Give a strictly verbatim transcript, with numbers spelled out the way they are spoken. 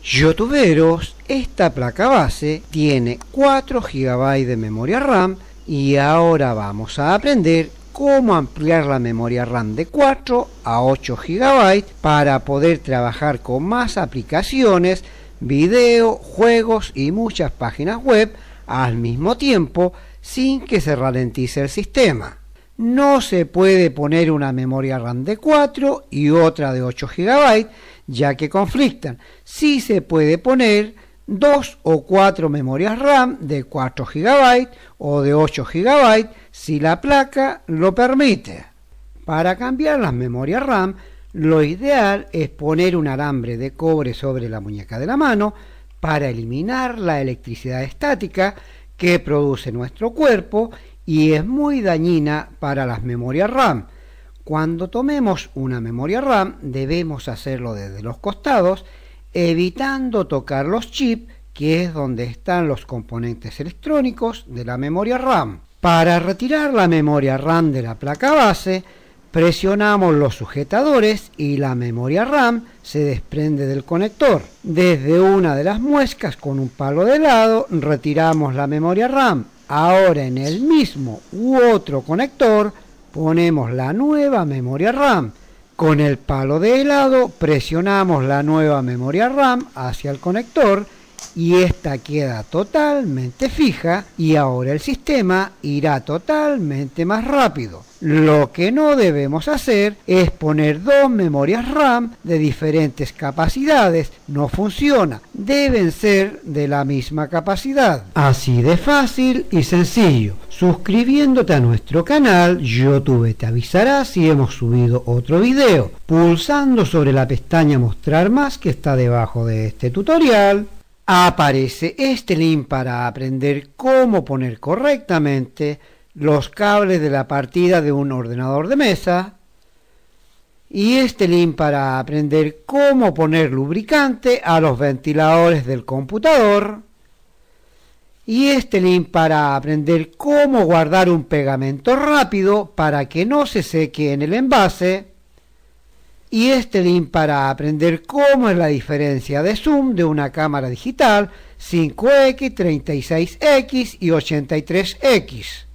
Youtuberos, esta placa base tiene cuatro gigabytes de memoria RAM y ahora vamos a aprender cómo ampliar la memoria RAM de cuatro a ocho gigabytes para poder trabajar con más aplicaciones, video, juegos y muchas páginas web al mismo tiempo sin que se ralentice el sistema. No se puede poner una memoria RAM de cuatro y otra de ocho gigabytes, ya que conflictan. Sí se puede poner dos o cuatro memorias RAM de cuatro gigabytes o de ocho gigabytes si la placa lo permite. Para cambiar las memorias RAM, lo ideal es poner un alambre de cobre sobre la muñeca de la mano para eliminar la electricidad estática que produce nuestro cuerpo y es muy dañina para las memorias RAM. Cuando tomemos una memoria RAM debemos hacerlo desde los costados, evitando tocar los chips, que es donde están los componentes electrónicos de la memoria RAM. Para retirar la memoria RAM de la placa base, presionamos los sujetadores y la memoria RAM se desprende del conector. Desde una de las muescas con un palo de helado retiramos la memoria RAM. Ahora en el mismo u otro conector ponemos la nueva memoria RAM. Con el palo de helado presionamos la nueva memoria RAM hacia el conector y esta queda totalmente fija y ahora el sistema irá totalmente más rápido. Lo que no debemos hacer es poner dos memorias RAM de diferentes capacidades. No funciona, deben ser de la misma capacidad. Así de fácil y sencillo. Suscribiéndote a nuestro canal, YouTube te avisará si hemos subido otro video. Pulsando sobre la pestaña Mostrar más que está debajo de este tutorial, aparece este link para aprender cómo poner correctamente los cables de la partida de un ordenador de mesa y este link para aprender cómo poner lubricante a los ventiladores del computador y este link para aprender cómo guardar un pegamento rápido para que no se seque en el envase y este link para aprender cómo es la diferencia de zoom de una cámara digital cinco equis, treinta y seis equis y ochenta y tres equis.